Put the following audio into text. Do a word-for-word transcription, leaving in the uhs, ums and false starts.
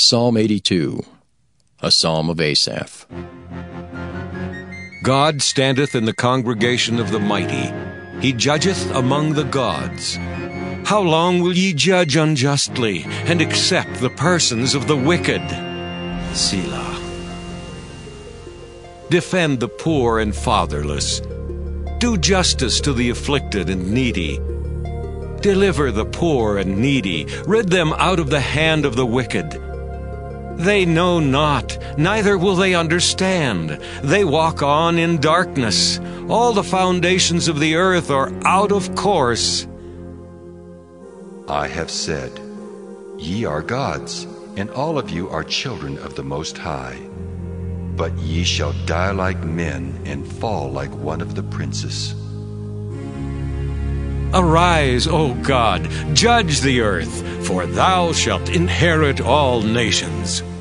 Psalm eighty-two, a psalm of Asaph. God standeth in the congregation of the mighty. He judgeth among the gods. How long will ye judge unjustly, and accept the persons of the wicked? Selah. Defend the poor and fatherless. Do justice to the afflicted and needy. Deliver the poor and needy. Rid them out of the hand of the wicked. They know not, neither will they understand. They walk on in darkness. All the foundations of the earth are out of course. I have said, Ye are gods, and all of you are children of the Most High. But ye shall die like men, and fall like one of the princes. Arise, O God, judge the earth, for thou shalt inherit all nations.